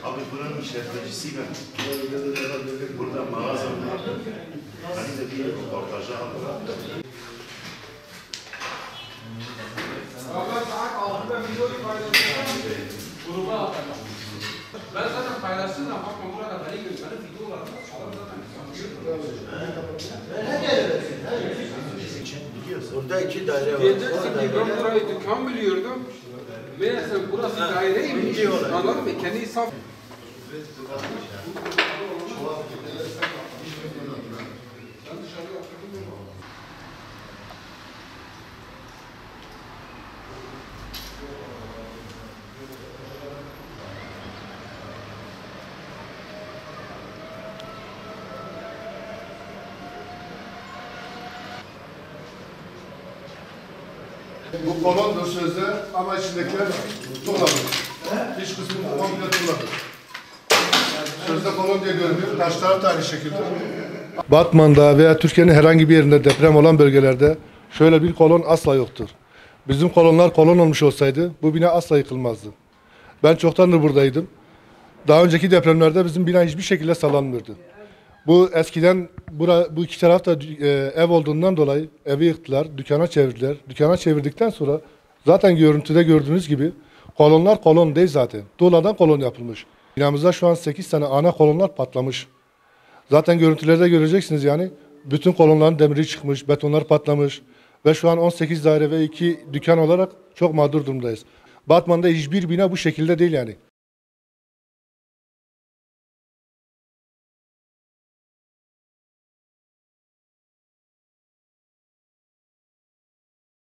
Abi buranın işletmecisi ben. Burada mağazam var. Hani de bir röportajı aldım. Valla saat 6'da videoyu paylaşacağım. Gruba atarım. Ben zaten paylaştım da bakma burada beni gösterip video olarak çalarım zaten. Burada iki daire var. Diyeceksin ki ben burayı dükkan biliyordum. Meğerse burası daireymiş. Anladın mı? Kendi hesap. Bu kolondur sözde ama içindekiler tuğladır. İç kısmı komple tuğladır. Sözde kolon diye görünüyor. Taşlar da aynı şekilde. Batman'da veya Türkiye'nin herhangi bir yerinde deprem olan bölgelerde şöyle bir kolon asla yoktur. Bizim kolonlar kolon olmuş olsaydı bu bina asla yıkılmazdı. Ben çoktandır buradaydım. Daha önceki depremlerde bizim bina hiçbir şekilde sallanmıyordu. Bu eskiden bu iki tarafta ev olduğundan dolayı evi yıktılar, dükkana çevirdiler. Dükkana çevirdikten sonra zaten görüntüde gördüğünüz gibi kolonlar kolon değil zaten. Tuğladan kolon yapılmış. Binamızda şu an 8 tane ana kolonlar patlamış. Zaten görüntülerde göreceksiniz yani. Bütün kolonların demiri çıkmış, betonlar patlamış. Ve şu an 18 daire ve 2 dükkan olarak çok mağdur durumdayız. Batman'da hiçbir bina bu şekilde değil yani.